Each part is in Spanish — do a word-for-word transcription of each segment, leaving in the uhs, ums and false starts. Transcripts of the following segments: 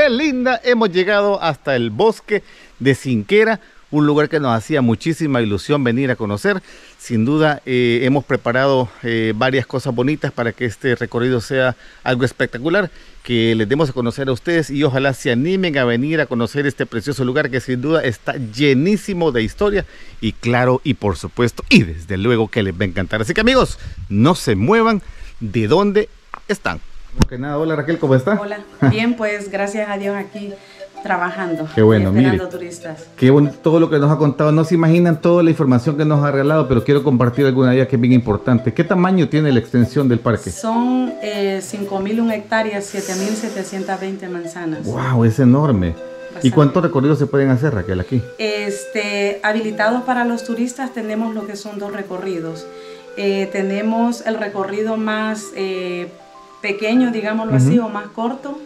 qué linda. Hemos llegado hasta el bosque de Zinquera, un lugar que nos hacía muchísima ilusión venir a conocer. Sin duda eh, hemos preparado eh, varias cosas bonitas para que este recorrido sea algo espectacular, que les demos a conocer a ustedes y ojalá se animen a venir a conocer este precioso lugar que sin duda está llenísimo de historia y claro, y por supuesto, y desde luego que les va a encantar. Así que amigos, no se muevan de donde están. Okay, nada, hola Raquel, ¿cómo está? Hola, bien, pues gracias a Dios aquí trabajando. Qué bueno, esperando mire, turistas. Qué bonito todo lo que nos ha contado. No se imaginan toda la información que nos ha regalado, pero quiero compartir alguna de ellas que es bien importante. ¿Qué tamaño tiene la extensión del parque? Son eh, cinco mil una hectáreas, siete mil setecientas veinte manzanas. Wow, es enorme. Bastante. ¿Y cuántos recorridos se pueden hacer, Raquel, aquí? Este, habilitados para los turistas tenemos lo que son dos recorridos. Eh, tenemos el recorrido más eh, pequeño, digámoslo uh-huh. así, o más corto,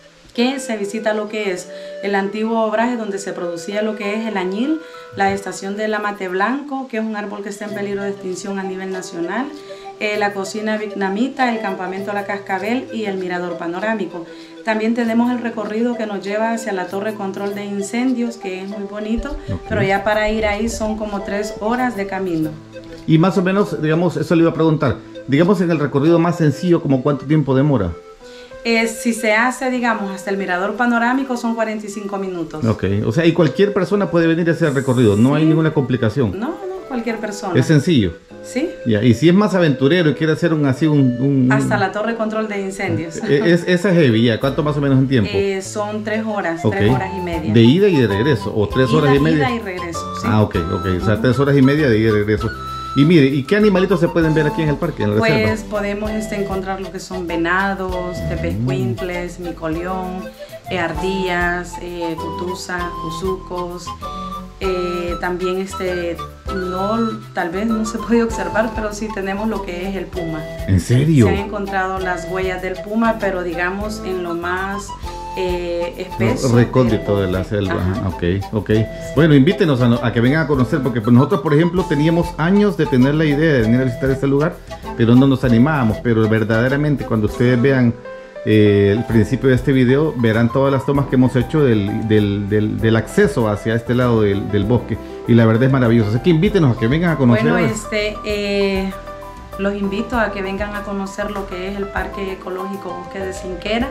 que se visita lo que es el antiguo obraje donde se producía lo que es el añil, la estación del amate blanco, que es un árbol que está en peligro de extinción a nivel nacional, eh, la cocina vietnamita, el campamento La Cascabel y el mirador panorámico. También tenemos el recorrido que nos lleva hacia la torre control de incendios, que es muy bonito, okay. pero ya para ir ahí son como tres horas de camino. Y más o menos, digamos, eso le iba a preguntar, digamos en el recorrido más sencillo, ¿como cuánto tiempo demora? Eh, si se hace, digamos, hasta el mirador panorámico son cuarenta y cinco minutos. Ok, o sea, y cualquier persona puede venir a hacer el recorrido, no sí. hay ninguna complicación. No, no, cualquier persona. Es sencillo. Sí. Ya, y si es más aventurero y quiere hacer un así un... un hasta la torre control de incendios. Es, esa es heavy, ¿ya? ¿Cuánto más o menos en tiempo? Eh, son tres horas, okay. tres horas y media. ¿De ida y de regreso? ¿O tres ida, horas y media? Ida y regreso, sí. Ah, ok, ok, o sea, tres horas y media de ida y regreso. Y mire, ¿y qué animalitos se pueden ver aquí en el parque, en la pues reserva? Podemos este, encontrar lo que son venados, tepezcuintles, micoleón, eh, ardillas, eh, cutusa, cuzucos. Eh, también este, no, tal vez no se puede observar, pero sí tenemos lo que es el puma. ¿En serio? Se han encontrado las huellas del puma, pero digamos en lo más eh, espeso. No, recóndito de la selva. Ajá. Ok, ok. Bueno, invítenos a, a que vengan a conocer, porque pues nosotros, por ejemplo, teníamos años de tener la idea de venir a visitar este lugar, pero no nos animábamos. Pero verdaderamente, cuando ustedes vean Eh, el principio de este video, verán todas las tomas que hemos hecho del, del, del, del acceso hacia este lado del, del bosque, y la verdad es maravilloso. Así que invítenos a que vengan a conocer. Bueno, este, eh, los invito a que vengan a conocer lo que es el Parque Ecológico Bosque de Zinquera.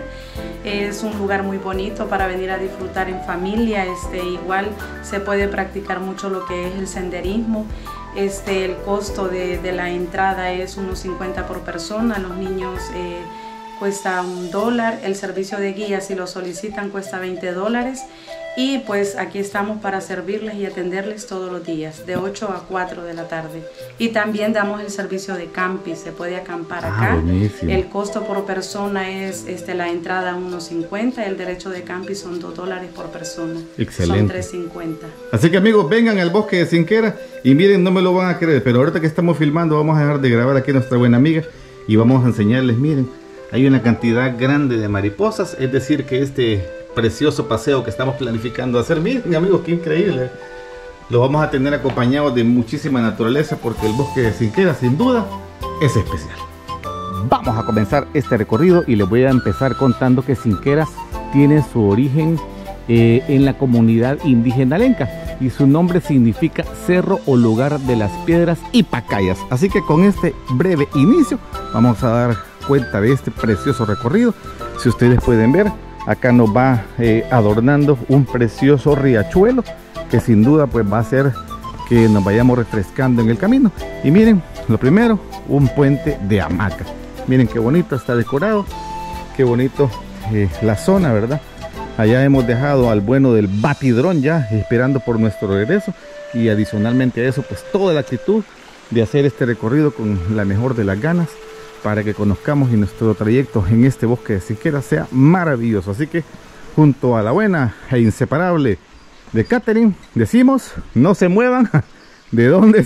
Es un lugar muy bonito para venir a disfrutar en familia. Este, igual se puede practicar mucho lo que es el senderismo. Este, el costo de, de la entrada es unos cincuenta por persona. Los niños eh, cuesta un dólar, el servicio de guía si lo solicitan cuesta veinte dólares, y pues aquí estamos para servirles y atenderles todos los días de ocho a cuatro de la tarde. Y también damos el servicio de camping, se puede acampar acá. Ah, buenísimo. El costo por persona es este, la entrada uno cincuenta, el derecho de camping son dos dólares por persona. Excelente. Son tres cincuenta. Así que amigos, vengan al bosque de Zinquera y miren, no me lo van a creer, pero ahorita que estamos filmando vamos a dejar de grabar aquí a nuestra buena amiga y vamos a enseñarles, miren, hay una cantidad grande de mariposas, es decir que este precioso paseo que estamos planificando hacer, miren amigos, qué increíble, lo vamos a tener acompañado de muchísima naturaleza, porque el bosque de Zinquera sin duda es especial. Vamos a comenzar este recorrido y les voy a empezar contando que Zinquera tiene su origen eh, en la comunidad indígena lenca, y su nombre significa cerro o lugar de las piedras y pacayas. Así que con este breve inicio vamos a dar cuenta de este precioso recorrido. Si ustedes pueden ver, acá nos va eh, adornando un precioso riachuelo que sin duda pues va a hacer que nos vayamos refrescando en el camino. Y miren, lo primero, un puente de hamaca. Miren qué bonito está decorado, qué bonito eh, la zona, ¿verdad? Allá hemos dejado al bueno del batidrón ya esperando por nuestro regreso, y adicionalmente a eso pues toda la actitud de hacer este recorrido con la mejor de las ganas, para que conozcamos y nuestro trayecto en este bosque de Zinquera sea maravilloso. Así que junto a la buena e inseparable de Catherine decimos, no se muevan de dónde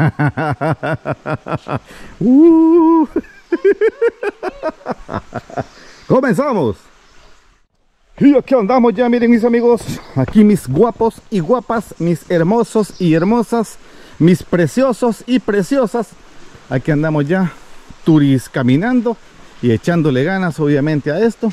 está. uh. Comenzamos. Y aquí andamos ya, miren mis amigos, aquí mis guapos y guapas, mis hermosos y hermosas, mis preciosos y preciosas, aquí andamos ya turis caminando y echándole ganas obviamente a esto.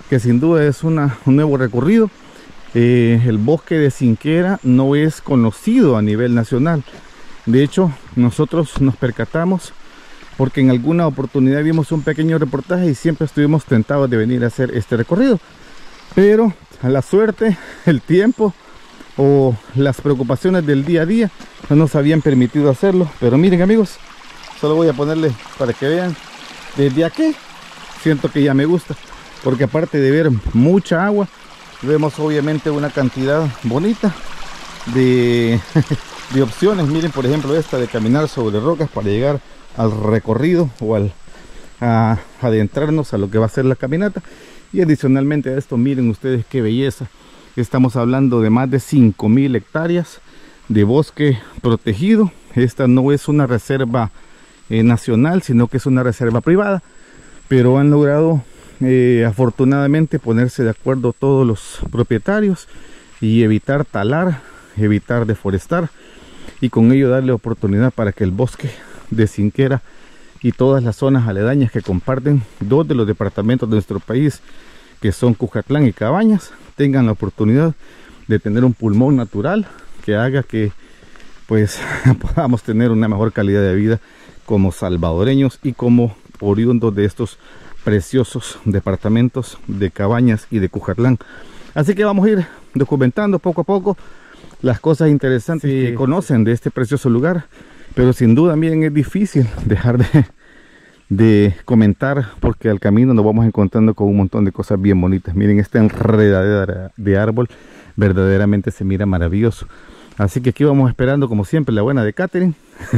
que sin duda es una, un nuevo recorrido. Eh, el bosque de Zinquera no es conocido a nivel nacional. De hecho, nosotros nos percatamos porque en alguna oportunidad vimos un pequeño reportaje y siempre estuvimos tentados de venir a hacer este recorrido, pero a la suerte, el tiempo o las preocupaciones del día a día no nos habían permitido hacerlo. Pero miren, amigos, solo voy a ponerle para que vean desde aquí. Siento que ya me gusta, porque aparte de ver mucha agua, vemos obviamente una cantidad bonita de, de opciones. Miren, por ejemplo, esta de caminar sobre rocas para llegar al recorrido o al a adentrarnos a lo que va a ser la caminata. Y adicionalmente a esto, miren ustedes qué belleza. Estamos hablando de más de cinco mil hectáreas de bosque protegido. Esta no es una reserva eh, nacional, sino que es una reserva privada, pero han logrado eh, afortunadamente ponerse de acuerdo todos los propietarios y evitar talar, evitar deforestar, y con ello darle oportunidad para que el bosque de Zinquera y todas las zonas aledañas que comparten dos de los departamentos de nuestro país, que son Cujatlán y Cabañas, tengan la oportunidad de tener un pulmón natural que haga que pues podamos tener una mejor calidad de vida como salvadoreños y como oriundos de estos preciosos departamentos de Cabañas y de Cujatlán. Así que vamos a ir documentando poco a poco las cosas interesantes sí, que conocen de este precioso lugar. Pero sin duda, miren, es difícil dejar de, de comentar, porque al camino nos vamos encontrando con un montón de cosas bien bonitas. Miren, esta enredadera de árbol verdaderamente se mira maravilloso. Así que aquí vamos esperando, como siempre, la buena de Catherine.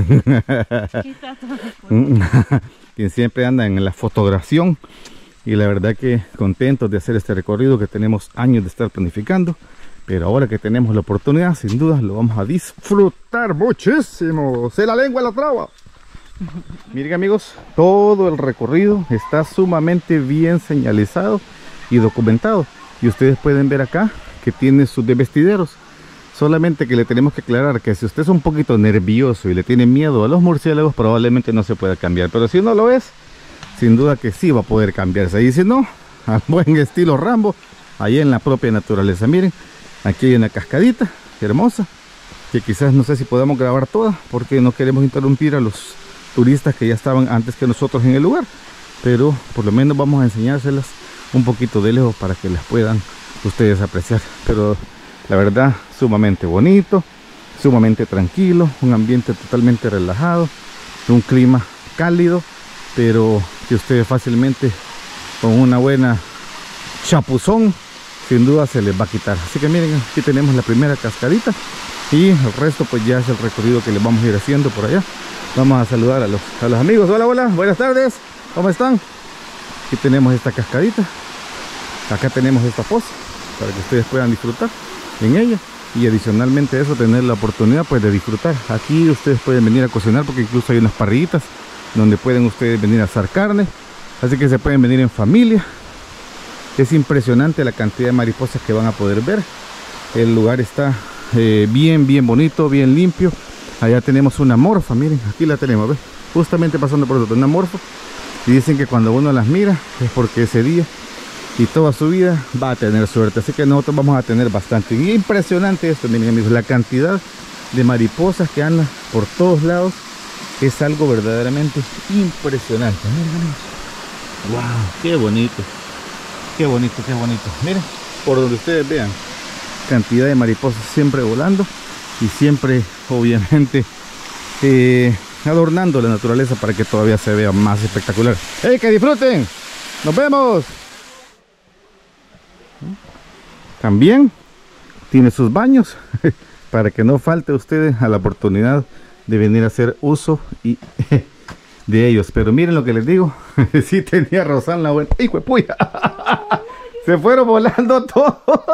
Quien siempre anda en la fotografía. Y la verdad que contentos de hacer este recorrido que tenemos años de estar planificando. Pero ahora que tenemos la oportunidad, sin duda lo vamos a disfrutar muchísimo. Se la lengua la traba. Miren, amigos, todo el recorrido está sumamente bien señalizado y documentado. Y ustedes pueden ver acá que tiene sus desvestideros. Solamente que le tenemos que aclarar que si usted es un poquito nervioso y le tiene miedo a los murciélagos, probablemente no se pueda cambiar. Pero si uno lo es, sin duda que sí va a poder cambiarse. Y si no, al buen estilo Rambo, ahí en la propia naturaleza. Miren. Aquí hay una cascadita hermosa, que quizás no sé si podamos grabar toda, porque no queremos interrumpir a los turistas que ya estaban antes que nosotros en el lugar. Pero por lo menos vamos a enseñárselas un poquito de lejos para que las puedan ustedes apreciar. Pero la verdad, sumamente bonito, sumamente tranquilo, un ambiente totalmente relajado, un clima cálido, pero que ustedes fácilmente con una buena chapuzón sin duda se les va a quitar. Así que miren, aquí tenemos la primera cascadita y el resto pues ya es el recorrido que les vamos a ir haciendo por allá. Vamos a saludar a los, a los amigos. Hola, hola, buenas tardes, ¿cómo están? Aquí tenemos esta cascadita, acá tenemos esta poza para que ustedes puedan disfrutar en ella, y adicionalmente a eso tener la oportunidad pues de disfrutar. Aquí ustedes pueden venir a cocinar, porque incluso hay unas parrillitas donde pueden ustedes venir a asar carne, así que se pueden venir en familia. Es impresionante la cantidad de mariposas que van a poder ver. El lugar está eh, bien, bien bonito, bien limpio. Allá tenemos una morfa, miren, aquí la tenemos, ¿ves? Justamente pasando por otro, una morfa. Y dicen que cuando uno las mira es porque ese día y toda su vida va a tener suerte. Así que nosotros vamos a tener bastante. Y impresionante esto, miren, amigos, la cantidad de mariposas que andan por todos lados es algo verdaderamente impresionante. Miren, amigos. Wow, qué bonito. Qué bonito, qué bonito. Miren, por donde ustedes vean, cantidad de mariposas siempre volando y siempre, obviamente, eh, adornando la naturaleza para que todavía se vea más espectacular. ¡Hey, que disfruten! ¡Nos vemos! También tiene sus baños para que no falte ustedes a la oportunidad de venir a hacer uso y de ellos. Pero miren lo que les digo, sí tenía razón la buena. ¡Hijo de puya! Se fueron volando todos.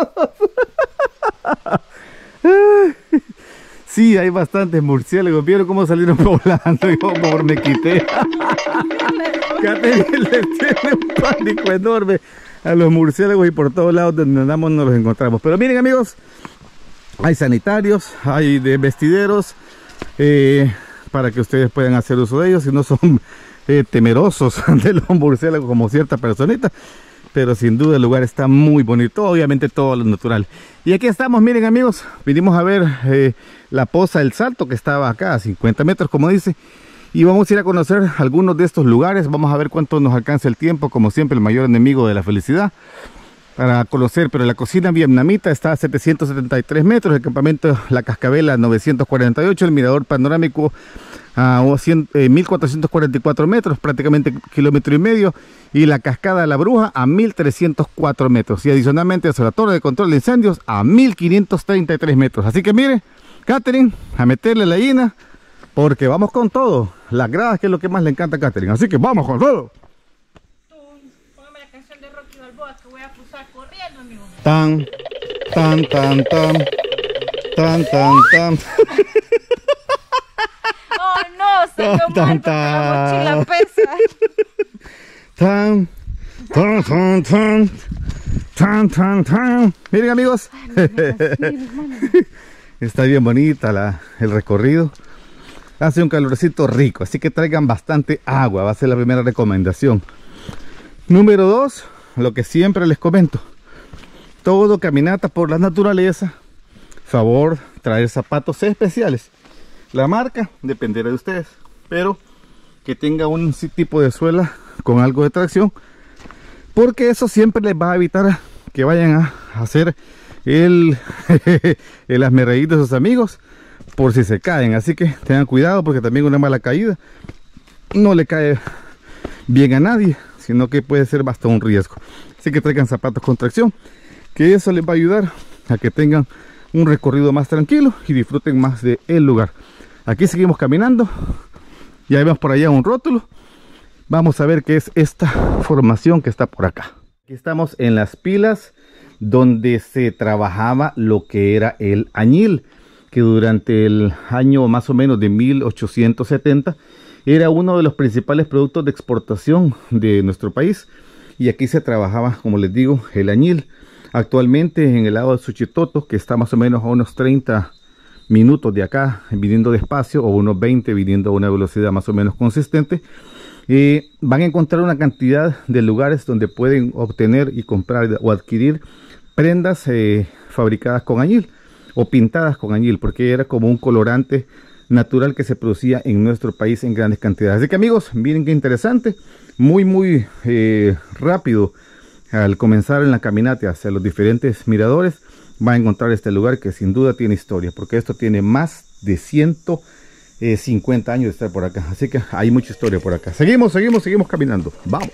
Sí, hay bastantes murciélagos. ¿Vieron cómo salieron volando? Yo por me quité. Catherine les tiene un pánico enorme a los murciélagos, y por todos lados donde andamos nos los encontramos. Pero miren, amigos, hay sanitarios, hay de vestideros, eh, para que ustedes puedan hacer uso de ellos si no son eh, temerosos de los murciélagos como cierta personita. pero sin duda el lugar está muy bonito, obviamente todo lo natural. Y aquí estamos, miren amigos, vinimos a ver eh, la Poza del Salto, que estaba acá a cincuenta metros, como dice. Y vamos a ir a conocer algunos de estos lugares, vamos a ver cuánto nos alcanza el tiempo, como siempre el mayor enemigo de la felicidad, para conocer. Pero la cocina vietnamita está a setecientos setenta y tres metros, el campamento La Cascabela novecientos cuarenta y ocho, el mirador panorámico a mil cuatrocientos cuarenta y cuatro metros, prácticamente kilómetro y medio, y la cascada La Bruja a mil trescientos cuatro metros, y adicionalmente la torre de control de incendios a mil quinientos treinta y tres metros. Así que mire, Catherine, a meterle la gallina, porque vamos con todo. Las gradas, que es lo que más le encanta a Catherine, así que vamos con todo. Póngame la canción de Rocky Balboa, que voy a cruzar corriendo, amigo. Tan, tan, tan, tan, tan, tan, tan. Oh no, salió mal porque la mochila pesa. Tan, tan, tan, tan, tan, tan, tan. Miren amigos, está bien bonita la, el recorrido. Hace un calorcito rico, así que traigan bastante agua, va a ser la primera recomendación. Número dos, lo que siempre les comento, todo caminata por la naturaleza, favor traer zapatos especiales. La marca dependerá de ustedes, pero que tenga un tipo de suela con algo de tracción, porque eso siempre les va a evitar que vayan a hacer el, el asmerreír de sus amigos por si se caen. Así que tengan cuidado, porque también una mala caída no le cae bien a nadie, sino que puede ser bastante un riesgo. Así que traigan zapatos con tracción, que eso les va a ayudar a que tengan un recorrido más tranquilo y disfruten más del lugar. Aquí seguimos caminando, ya vemos por allá un rótulo. Vamos a ver qué es esta formación que está por acá. Aquí estamos en las pilas donde se trabajaba lo que era el añil, que durante el año más o menos de mil ochocientos setenta era uno de los principales productos de exportación de nuestro país. Y aquí se trabajaba, como les digo, el añil. Actualmente en el lado de Suchitoto, que está más o menos a unos treinta minutos de acá, viniendo despacio, o unos veinte viniendo a una velocidad más o menos consistente, eh, van a encontrar una cantidad de lugares donde pueden obtener y comprar o adquirir prendas eh, fabricadas con añil o pintadas con añil, porque era como un colorante natural que se producía en nuestro país en grandes cantidades. Así que amigos, miren qué interesante, muy muy eh, rápido. Al comenzar en la caminata hacia los diferentes miradores, va a encontrar este lugar que sin duda tiene historia, porque esto tiene más de ciento cincuenta años de estar por acá. Así que hay mucha historia por acá. Seguimos, seguimos, seguimos caminando. Vamos.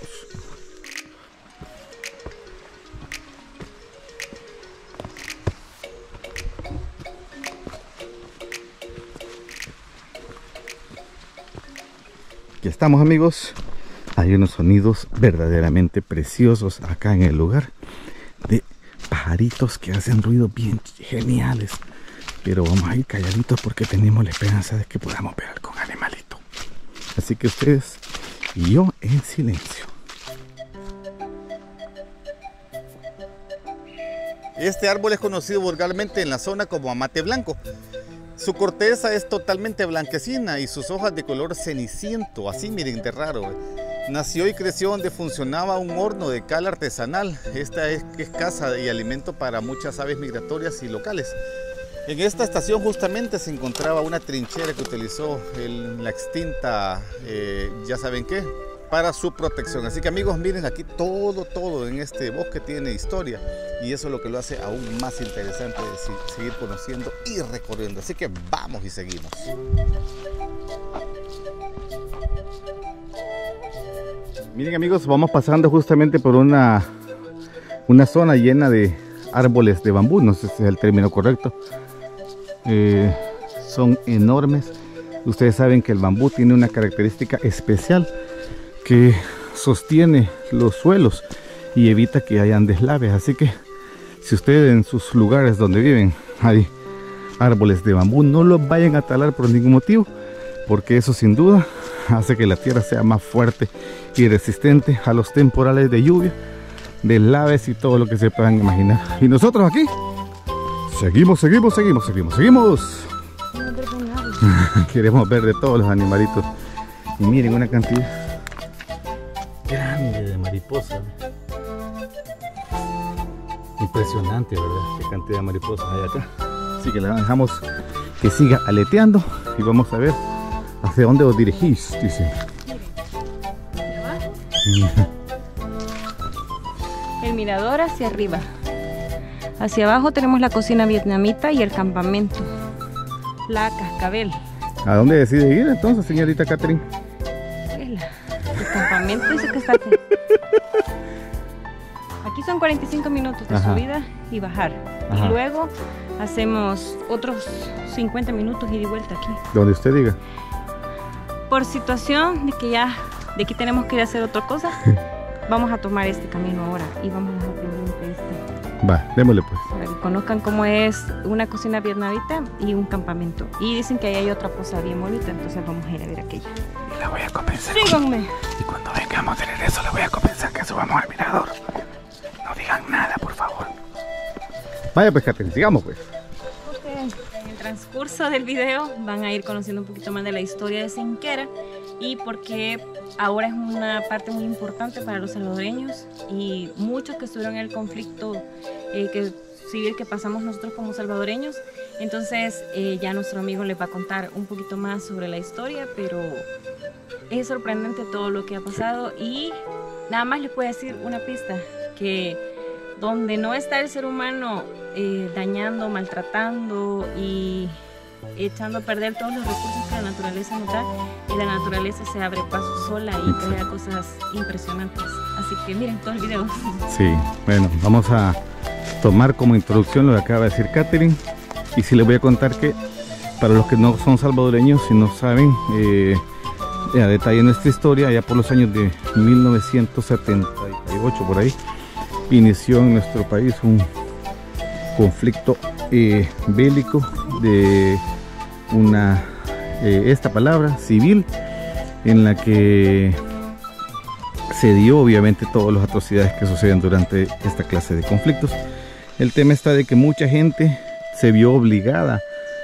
Aquí estamos amigos. Hay unos sonidos verdaderamente preciosos acá en el lugar, de pajaritos que hacen ruido bien geniales. Pero vamos a ir calladitos porque tenemos la esperanza de que podamos ver algún animalito. Así que ustedes y yo en silencio. Este árbol es conocido vulgarmente en la zona como amate blanco. Su corteza es totalmente blanquecina y sus hojas de color ceniciento, así miren de raro. Nació y creció donde funcionaba un horno de cal artesanal. Esta es, es casa y alimento para muchas aves migratorias y locales. En esta estación justamente se encontraba una trinchera que utilizó el, la extinta, eh, ya saben qué, para su protección. Así que amigos, miren aquí todo, todo en este bosque tiene historia. Y eso es lo que lo hace aún más interesante de seguir conociendo y recorriendo. Así que vamos y seguimos. Miren amigos, vamos pasando justamente por una, una zona llena de árboles de bambú. No sé si es el término correcto. Eh, son enormes. Ustedes saben que el bambú tiene una característica especial que sostiene los suelos y evita que hayan deslaves. Así que si ustedes en sus lugares donde viven hay árboles de bambú, no los vayan a talar por ningún motivo, porque eso sin duda hace que la tierra sea más fuerte y resistente a los temporales de lluvia, deslaves y todo lo que se puedan imaginar. Y nosotros aquí seguimos, seguimos, seguimos, seguimos, seguimos. Queremos ver de todos los animalitos. Y miren una cantidad grande de mariposas. Impresionante, ¿verdad? Qué cantidad de mariposas hay acá. Así que la dejamos que siga aleteando y vamos a ver hacia dónde os dirigís, dice. El mirador hacia arriba. Hacia abajo tenemos la cocina vietnamita y el campamento. La Cascabel. ¿A dónde decide ir entonces, señorita Catherine? El, el campamento dice que está aquí. Aquí son cuarenta y cinco minutos de Ajá. subida y bajar. Ajá. Y luego hacemos otros cincuenta minutos ida y vuelta aquí. Donde usted diga. Por situación de que ya de aquí tenemos que ir a hacer otra cosa, vamos a tomar este camino ahora y vamos a dejar pendiente este. Va, démosle pues. Para que conozcan cómo es una cocina vietnamita y un campamento. Y dicen que ahí hay otra poza bien bonita, entonces vamos a ir a ver aquella. Y la voy a convencer. Síganme. Y cuando vengamos de regreso, la voy a convencer que subamos al mirador. No digan nada, por favor. Vaya pues, Catherine, sigamos pues. En el transcurso del video van a ir conociendo un poquito más de la historia de Sinquera y porque ahora es una parte muy importante para los salvadoreños y muchos que estuvieron en el conflicto eh, que, civil que pasamos nosotros como salvadoreños. Entonces eh, ya nuestro amigo les va a contar un poquito más sobre la historia, pero es sorprendente todo lo que ha pasado y nada más les puedo decir una pista, que donde no está el ser humano eh, dañando, maltratando y echando a perder todos los recursos que la naturaleza nos da, y la naturaleza se abre paso sola y crea cosas impresionantes. Así que miren todo el video. Sí, bueno, vamos a tomar como introducción lo que acaba de decir Catherine. Y sí les voy a contar que para los que no son salvadoreños, si no saben eh, a detalle nuestra historia, allá por los años de mil novecientos setenta y ocho por ahí, inició en nuestro país un conflicto eh, bélico de una eh, esta palabra civil, en la que se dio obviamente todas las atrocidades que suceden durante esta clase de conflictos. El tema está de que mucha gente se vio obligada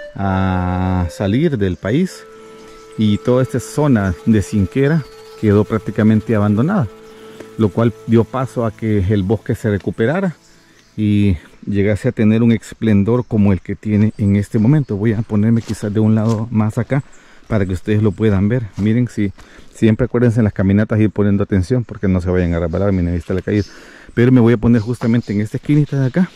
a salir del país y toda esta zona de Sinquera quedó prácticamente abandonada, lo cual dio paso a que el bosque se recuperara y llegase a tener un esplendor como el que tiene en este momento. Voy a ponerme quizás de un lado más acá para que ustedes lo puedan ver. Miren, si siempre acuérdense en las caminatas ir poniendo atención porque no se vayan a resbalar. Miren, ahí está la caída. Pero me voy a poner justamente en esta esquinita de acá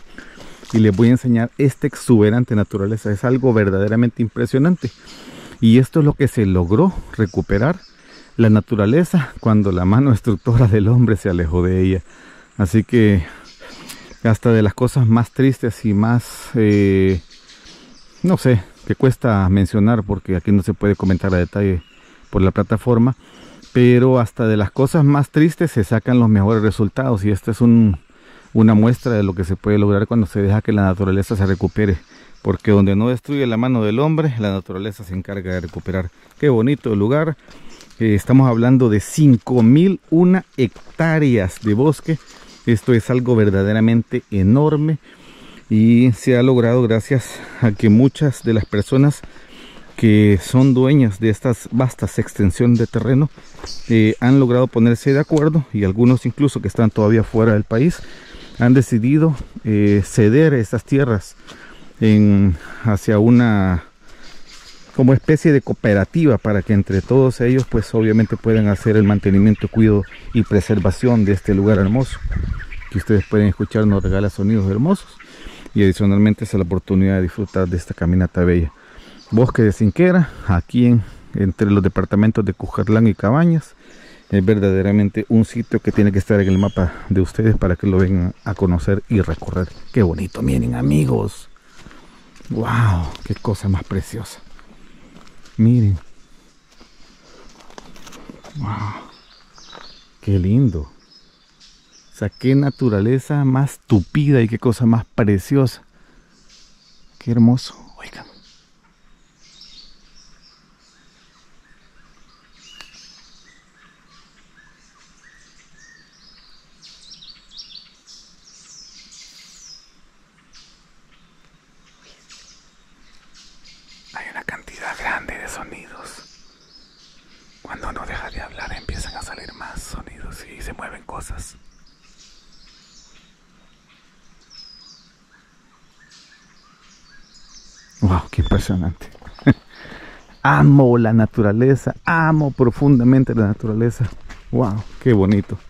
y les voy a enseñar esta exuberante naturaleza. Es algo verdaderamente impresionante y esto es lo que se logró recuperar la naturaleza cuando la mano destructora del hombre se alejó de ella. Así que hasta de las cosas más tristes y más eh, no sé, que cuesta mencionar porque aquí no se puede comentar a detalle por la plataforma, pero hasta de las cosas más tristes se sacan los mejores resultados y esta es un, una muestra de lo que se puede lograr cuando se deja que la naturaleza se recupere, porque donde no destruye la mano del hombre, la naturaleza se encarga de recuperar. Qué bonito el lugar. Eh, estamos hablando de cinco mil una hectáreas de bosque. Esto es algo verdaderamente enorme y se ha logrado gracias a que muchas de las personas que son dueñas de estas vastas extensiones de terreno eh, han logrado ponerse de acuerdo, y algunos incluso que están todavía fuera del país han decidido eh, ceder estas tierras en, hacia una como especie de cooperativa para que entre todos ellos pues obviamente puedan hacer el mantenimiento, cuidado y preservación de este lugar hermoso que ustedes pueden escuchar. Nos regala sonidos hermosos y adicionalmente es la oportunidad de disfrutar de esta caminata bella. Bosque de Sinquera, aquí en, entre los departamentos de Cujalán y Cabañas. Es verdaderamente un sitio que tiene que estar en el mapa de ustedes para que lo vengan a conocer y recorrer. Qué bonito, miren amigos. Wow, qué cosa más preciosa. Miren. Wow. Qué lindo. O sea, qué naturaleza más tupida y qué cosa más preciosa. Qué hermoso. Oigan. Hay una cantidad grande de sonidos. Cuando uno deja de hablar empiezan a salir más sonidos y se mueven cosas. Wow, qué impresionante. Amo la naturaleza, amo profundamente la naturaleza. Wow, qué bonito.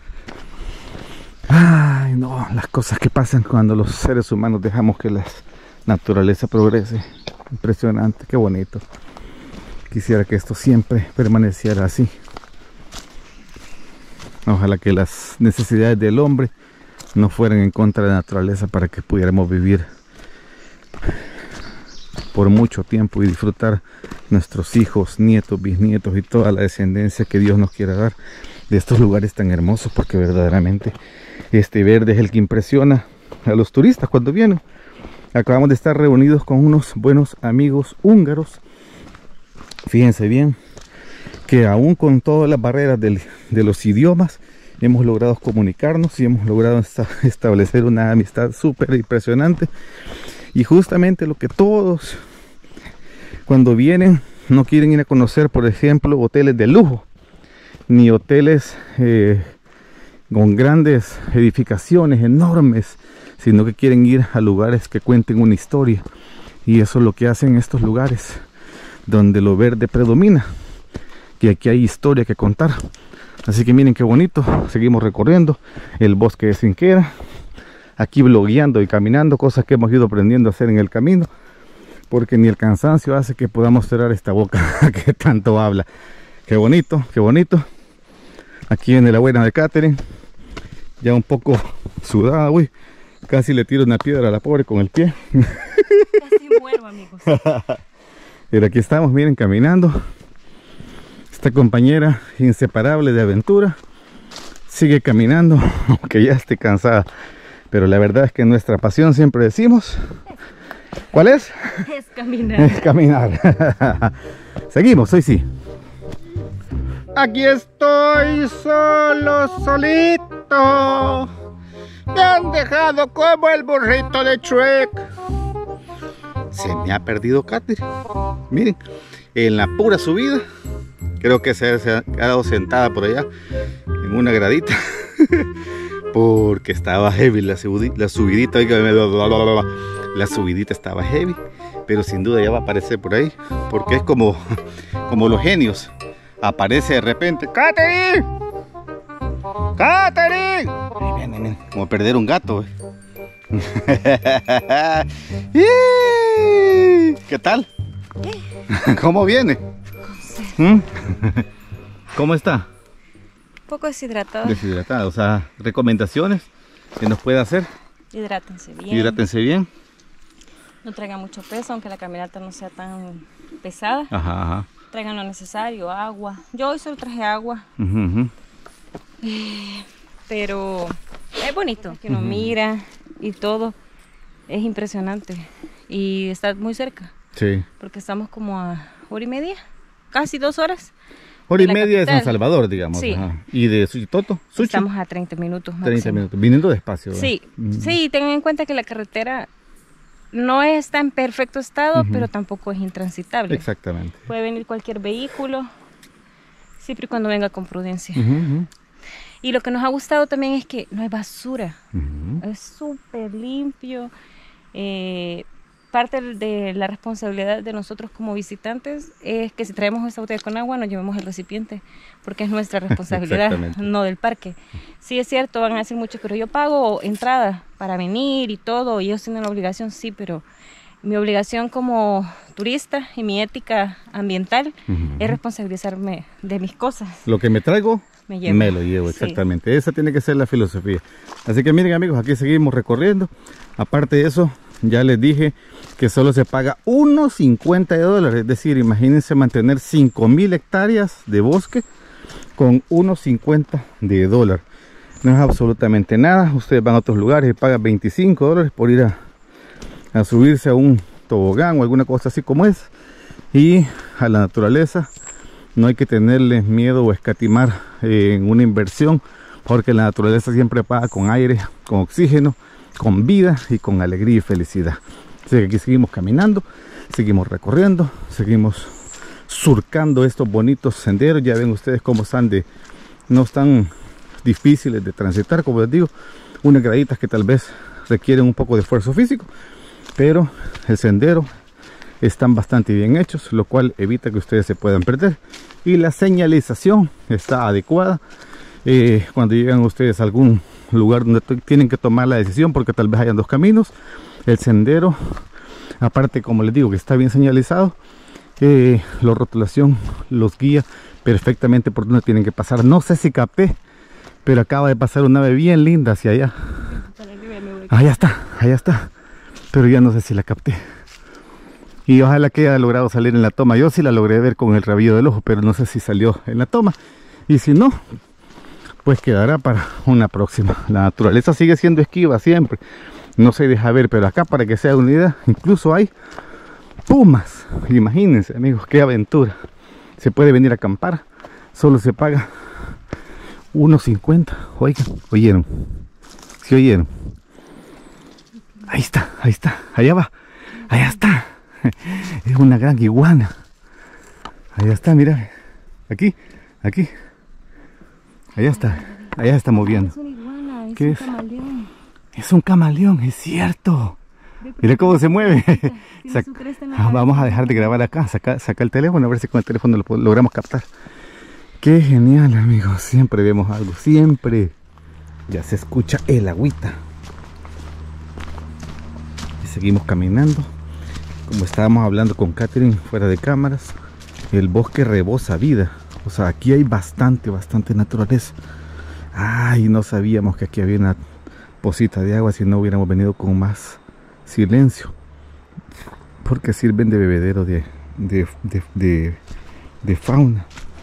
Ay, no, las cosas que pasan cuando los seres humanos dejamos que la naturaleza progrese. Impresionante, qué bonito. Quisiera que esto siempre permaneciera así. Ojalá que las necesidades del hombre no fueran en contra de la naturaleza para que pudiéramos vivir por mucho tiempo y disfrutar nuestros hijos, nietos, bisnietos y toda la descendencia que Dios nos quiera dar de estos lugares tan hermosos, porque verdaderamente este verde es el que impresiona a los turistas cuando vienen. Acabamos de estar reunidos con unos buenos amigos húngaros. Fíjense bien que aún con todas las barreras del, de los idiomas hemos logrado comunicarnos y hemos logrado esta, establecer una amistad súper impresionante. Y justamente lo que todos cuando vienen no quieren ir a conocer, por ejemplo, hoteles de lujo, ni hoteles eh, con grandes edificaciones enormes, sino que quieren ir a lugares que cuenten una historia. Y eso es lo que hacen estos lugares donde lo verde predomina, que aquí hay historia que contar. Así que miren qué bonito, seguimos recorriendo el bosque de Sinquera, aquí blogueando y caminando, cosas que hemos ido aprendiendo a hacer en el camino, porque ni el cansancio hace que podamos cerrar esta boca que tanto habla. Qué bonito, qué bonito. Aquí viene la buena de Catherine, ya un poco sudada, uy, casi le tiro una piedra a la pobre con el pie. Casi muero, amigos. Pero aquí estamos, miren, caminando. Esta compañera inseparable de aventura sigue caminando, aunque ya esté cansada. Pero la verdad es que nuestra pasión, siempre decimos, ¿cuál es? Es caminar. Es caminar. Seguimos, hoy sí. Aquí estoy solo, solito. Me han dejado como el burrito de Shrek. Se me ha perdido Catherine. Miren, en la pura subida, creo que se ha quedado sentada por allá en una gradita. Porque estaba heavy la, subidita, la subidita. La subidita estaba heavy. Pero sin duda ya va a aparecer por ahí. Porque es como, como los genios. Aparece de repente. ¡Catherine! ¡Catherine! Ahí viene, viene. Como perder un gato. ¿Qué tal? ¿Cómo viene? ¿Mm? ¿Cómo está? Un poco deshidratado. Deshidratado, o sea, recomendaciones que nos puede hacer. Hidrátense bien. Hidrátense bien. No traigan mucho peso, aunque la caminata no sea tan pesada. Ajá, ajá. Traigan lo necesario, agua. Yo hoy solo traje agua. Uh-huh, uh-huh. eh, pero es bonito, que uno uh-huh. mira y todo. Es impresionante. Y está muy cerca. Sí. Porque estamos como a hora y media, casi dos horas. Hora y media de San Salvador, digamos. Sí. Ajá. ¿Y de Suchitoto? ¿Suchi? Estamos a treinta minutos máximo. treinta minutos, viniendo despacio, ¿verdad? Sí, uh-huh. sí, tengan en cuenta que la carretera no está en perfecto estado, uh-huh. pero tampoco es intransitable. Exactamente. Puede venir cualquier vehículo, siempre y cuando venga con prudencia. Uh-huh. Y lo que nos ha gustado también es que no hay basura. Uh-huh. Es súper limpio. Eh, parte de la responsabilidad de nosotros como visitantes es que si traemos esta botella con agua, nos llevemos el recipiente, porque es nuestra responsabilidad, no del parque. Sí, es cierto, van a decir mucho, pero yo pago entrada para venir y todo, y ellos tienen la obligación, sí, pero mi obligación como turista y mi ética ambiental uh-huh. es responsabilizarme de mis cosas. Lo que me traigo, me, llevo. me lo llevo, exactamente. Sí. Esa tiene que ser la filosofía. Así que miren, amigos, aquí seguimos recorriendo. Aparte de eso, ya les dije que solo se paga uno cincuenta de dólares. Es decir, imagínense mantener cinco mil hectáreas de bosque con uno cincuenta de dólar. No es absolutamente nada. Ustedes van a otros lugares y pagan veinticinco dólares por ir a, a subirse a un tobogán o alguna cosa así como es. Y a la naturaleza no hay que tenerle miedo o escatimar eh, en una inversión, porque la naturaleza siempre paga con aire, con oxígeno, con vida y con alegría y felicidad. Así que aquí seguimos caminando, seguimos recorriendo, seguimos surcando estos bonitos senderos. Ya ven ustedes cómo están de, no están difíciles de transitar, como les digo, unas graditas que tal vez requieren un poco de esfuerzo físico, pero el sendero están bastante bien hechos, lo cual evita que ustedes se puedan perder. Y la señalización está adecuada eh, cuando llegan ustedes a algún lugar donde tienen que tomar la decisión, porque tal vez hayan dos caminos. El sendero, aparte, como les digo, que está bien señalizado, eh, la rotulación los guía perfectamente por donde tienen que pasar. No sé si capté, pero acaba de pasar una ave bien linda hacia allá. Allá está, allá está, pero ya no sé si la capté. Y ojalá que haya logrado salir en la toma. Yo sí la logré ver con el rabillo del ojo, pero no sé si salió en la toma. Y si no, pues quedará para una próxima. La naturaleza sigue siendo esquiva siempre, no se deja ver, pero acá, para que sea una idea, incluso hay pumas. Imagínense, amigos, qué aventura. Se puede venir a acampar, solo se paga uno cincuenta. Oigan, ¿oyeron? ¿Sí oyeron? Ahí está, ahí está, allá va, allá está. Es una gran iguana. Allá está, mira. Aquí, aquí. Allá está, allá está moviendo. Es una iguana, es ¿Qué un es? camaleón. Es un camaleón, es cierto. Mira cómo se mueve. Tiene su cresta en la Ah, cabeza. vamos a dejar de grabar acá. Saca, saca el teléfono, a ver si con el teléfono lo pod- logramos captar. Qué genial, amigos. Siempre vemos algo, siempre. Ya se escucha el agüita. Y seguimos caminando. Como estábamos hablando con Catherine fuera de cámaras, el bosque rebosa vida. O sea, aquí hay bastante, bastante naturaleza. Ay, no sabíamos que aquí había una pocita de agua, si no hubiéramos venido con más silencio, porque sirven de bebedero de, de, de, de, de fauna,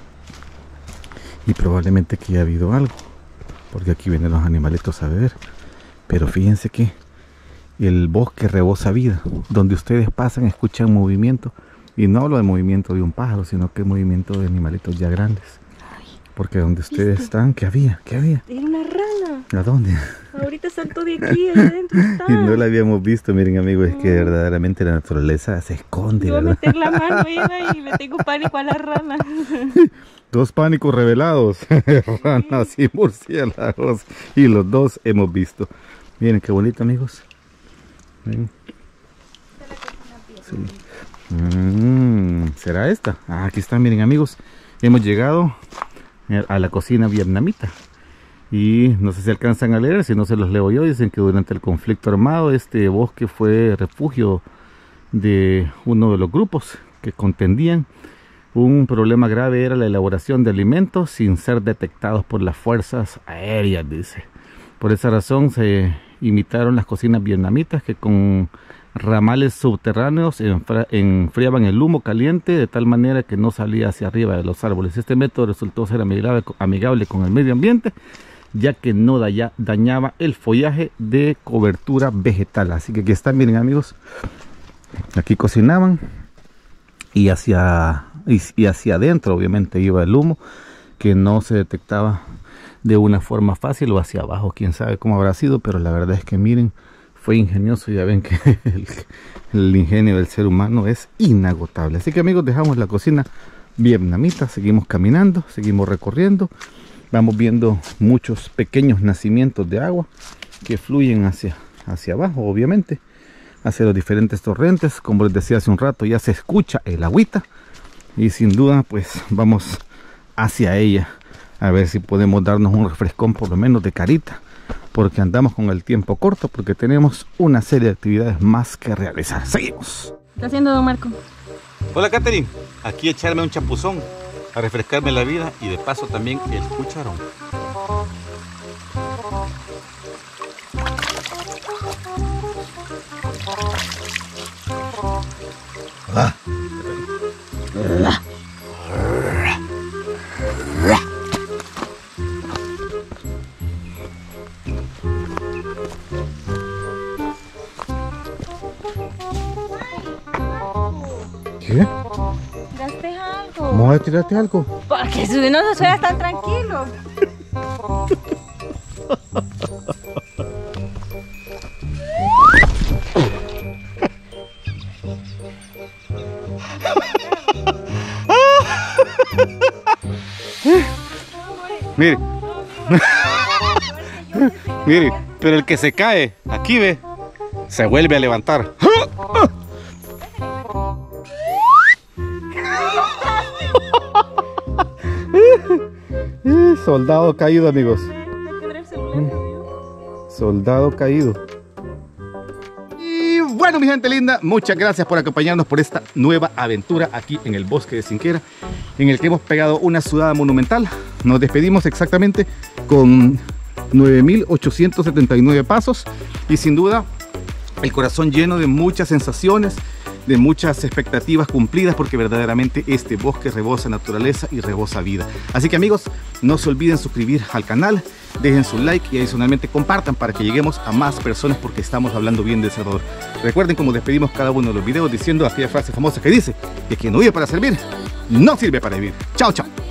y probablemente aquí ha habido algo, porque aquí vienen los animalitos a beber. Pero fíjense que el bosque rebosa vida. Donde ustedes pasan, escuchan movimiento, y no hablo de movimiento de un pájaro, sino que movimiento de animalitos ya grandes. Porque donde ustedes están, ¿qué había? ¿Qué había? Era una rana. ¿A dónde? Ahorita saltó de aquí, allá adentro está. Y no la habíamos visto, miren, amigos, es que verdaderamente la naturaleza se esconde, Iba a ¿verdad? meter la mano, iba, y le tengo pánico a la rana. Dos pánicos revelados, ranas y murciélagos, y los dos hemos visto. Miren qué bonito, amigos. Ven. Sí. Mm, ¿será esta? Ah, aquí está, miren, amigos, hemos llegado a la cocina vietnamita. Y no sé si alcanzan a leer, si no se los leo yo. Dicen que durante el conflicto armado este bosque fue refugio de uno de los grupos que contendían. Un problema grave era la elaboración de alimentos sin ser detectados por las fuerzas aéreas, dice. Por esa razón se imitaron las cocinas vietnamitas, que con ramales subterráneos enfra- enfriaban el humo caliente de tal manera que no salía hacia arriba de los árboles. Este método resultó ser amigable, amigable con el medio ambiente, ya que no daña, dañaba el follaje de cobertura vegetal. Así que aquí están, miren, amigos, aquí cocinaban, y hacia, y, y hacia adentro obviamente iba el humo, que no se detectaba de una forma fácil, o hacia abajo, quién sabe cómo habrá sido, pero la verdad es que miren, fue ingenioso. Ya ven que el, el ingenio del ser humano es inagotable. Así que, amigos, dejamos la cocina vietnamita, seguimos caminando, seguimos recorriendo. Vamos viendo muchos pequeños nacimientos de agua que fluyen hacia, hacia abajo, obviamente, hacia los diferentes torrentes. Como les decía hace un rato, ya se escucha el agüita, y sin duda pues vamos hacia ella a ver si podemos darnos un refrescón, por lo menos de carita, porque andamos con el tiempo corto, porque tenemos una serie de actividades más que realizar. Seguimos. ¿Qué está haciendo, don Marco? Hola, Catherine, aquí echarme un chapuzón a refrescarme la vida, y de paso también el cucharón. Ah. ¿Qué? ¿Tiraste algo? ¿Cómo vas a tirarte algo? Porque si no se suena tan tranquilo. Mire. Mire, pero el que se cae, aquí ve, se vuelve a levantar. soldado caído, amigos. Soldado caído. Y bueno, mi gente linda, muchas gracias por acompañarnos por esta nueva aventura aquí en el bosque de Sinquera, en el que hemos pegado una sudada monumental. Nos despedimos exactamente con nueve mil ochocientos setenta y nueve pasos y sin duda el corazón lleno de muchas sensaciones, de muchas expectativas cumplidas, porque verdaderamente este bosque rebosa naturaleza y rebosa vida. Así que amigos, no se olviden suscribir al canal, dejen su like y adicionalmente compartan para que lleguemos a más personas, porque estamos hablando bien de El Salvador. Recuerden cómo despedimos cada uno de los videos diciendo aquella frase famosa que dice que quien no vive para servir, no sirve para vivir. Chao, chao.